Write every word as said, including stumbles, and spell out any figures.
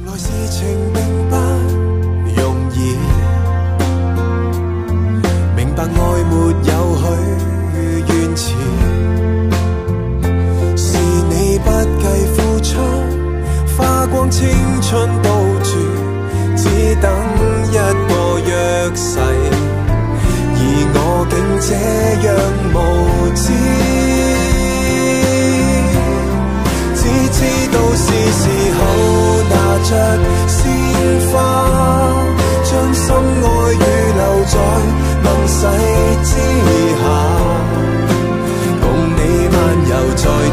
來事情並不容易，明白愛沒有許願詞，是你不計付出，花光青春都住，只等一個約誓，而我竟這樣無知，只知道是時候拿着鮮花，將心愛預留在盟誓之下，共你漫遊在